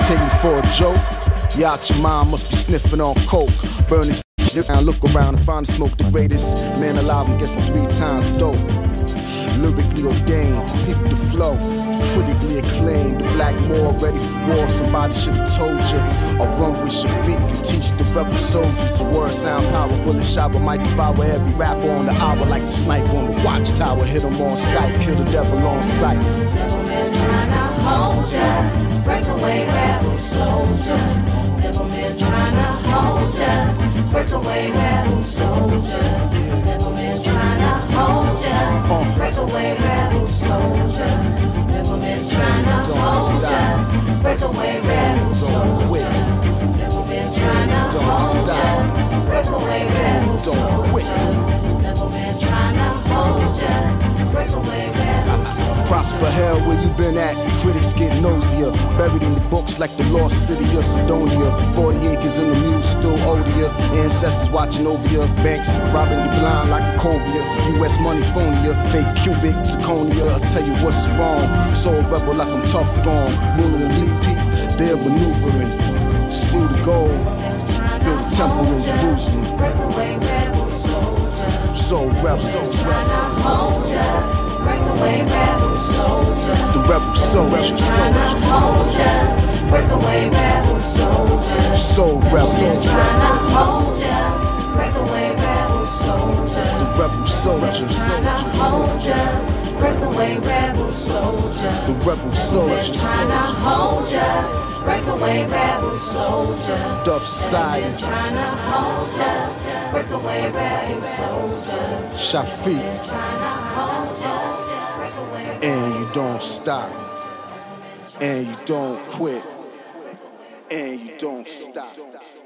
Take me for a joke? You out your mind, must be sniffing on coke. Burn this down, look around and find the smoke the greatest man alive and guess 3 times dope. Lyrically ordained, peep the flow, critically acclaimed. The black more ready for war, somebody should have told you. I'll run with Shafiq and teach the rebel soldiers. The word sound power, bullet shower might devour every rapper on the hour like the sniper on the watchtower. Hit them on Skype, kill the devil on sight. Devilman's trying to hold ya, breakaway rebel soldier. Devilman's trying to hold ya, breakaway rebel soldier. Devilman's trying to hold ya, breakaway rebel soldier. Devilman's trying to hold ya, breakaway rebel soldier. Devilman's trying to hold ya, breakaway rebel soldier. Devilman's trying to hold ya, breakaway rebel soldier. Prosper hell where you been at, critics get nosier. Buried in the books like the lost city of Sidonia. 40 acres in the mule still older. Ancestors watching over you. Banks robbing you blind like a covia. US money phonia, fake cubic zirconia. I'll tell you what's wrong. Soul rebel like I'm tough wrong. Lunar elite people, they're maneuvering. Steal the gold, build a temple in Jerusalem. Soul rebel, Breakaway rebel soldier. the rebel soldier. Trying to hold ya, breakaway rebel soldier. Soul rebel, Trying to hold ya, breakaway rebel soldier. the rebel soldier. Trying to hold ya, breakaway rebel soldier. The rebel soldier. Trying to hold ya, breakaway rebel soldier. Duff Society, Trying to hold ya, breakaway rebel soldier. Shafiq, Trying to hold ya, breakaway. and you don't stop, and you don't quit, and you don't stop.